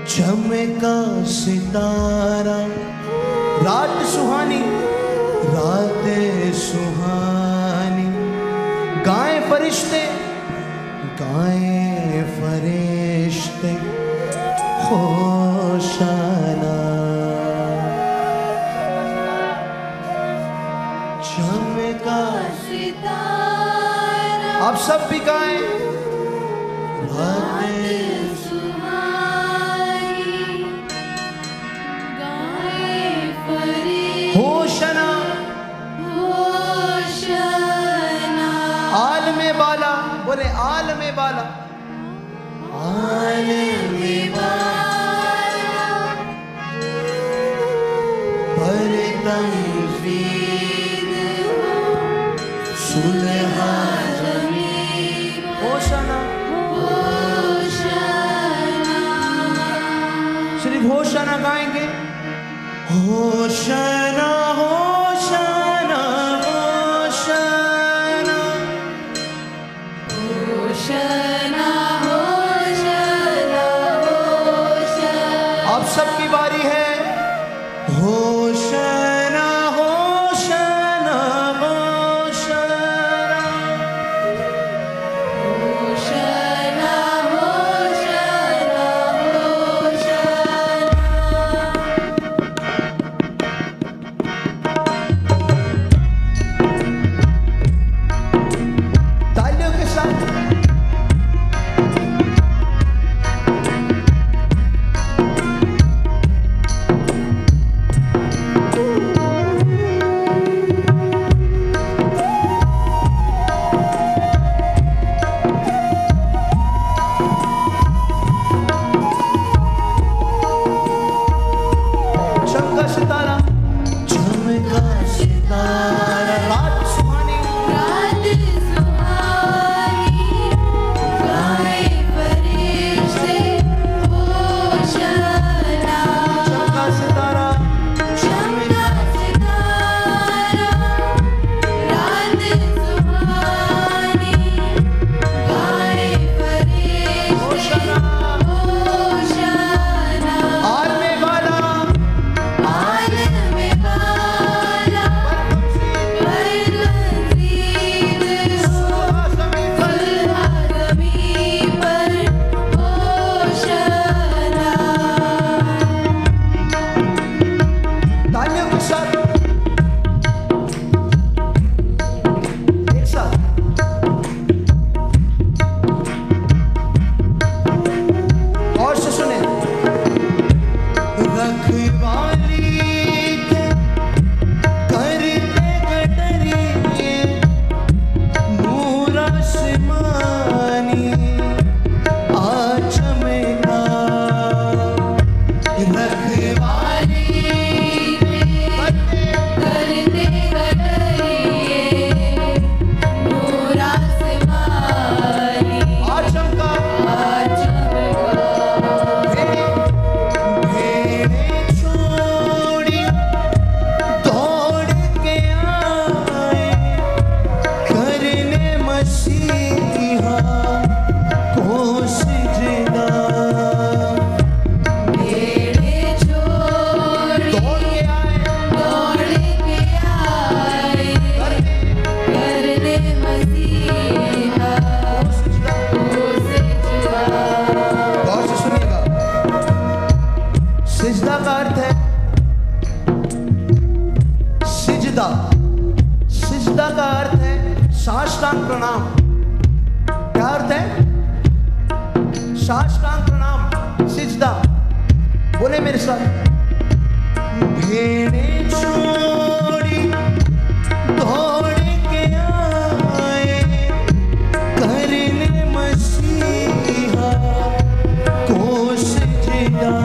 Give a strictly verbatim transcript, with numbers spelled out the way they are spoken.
चमका सितारा, रात सुहानी, रात सुहानी, गाए फरिश्ते, गाए फरिश्ते, होशाना। चमका सितारा, आप सब भी गाएं। रात सुहानी, गाए फरिश्ते, होशाना, होशाना। आल में बाला, बोले आल में बाला, आल में बाला, पर तंजीद सुलहा ज़मीन, होशाना, होशाना। सिर्फ होशाना गाएंगे। होशाना, होशाना, होशाना, होशाना, होशाना, होशाना। आप सबकी बारी है। होशाना, होशाना, होशाना, होशाना, होशाना, होशाना। तालियों के साथ चमका सितारा, चमका सितारा, रात सुहानी, रात सुहानी, गाए फरिश्ते, होशाना। चमका सितारा, चमका सितारा, रात सुहानी, गाए फरिश्ते, होशाना, होशाना। आल में बाला, आल में बाला, पर तंजीद सुलहा ज़मीन पर, होशाना। तालियों के साथ एक साथ और से सुने। रखवाली के करते गडरिए, नूर आसमानी, आ चमका। रखवाली के करते गडरिए, नूर आसमानी, आ चमका, आ चमका। भेड़े छोड़ी दौड़ के आए, करने मसीहा को सिजदा। भेड़े छोड़ी दौड़ के आए, दौड़ के आए, करने मसीहा को सिजदा, को सिजदा। गौर से सुनिएगा। सिजदा का अर्थ है सिजदा। सिजदा का अर्थ है साष्टांग प्रणाम। क्या अर्थ है? साष्टांग प्रणाम, सिजदा। बोले मेरे साथ। भेड़े छोड़ी दौड़ के आए, करने मसीहा को सिजदा।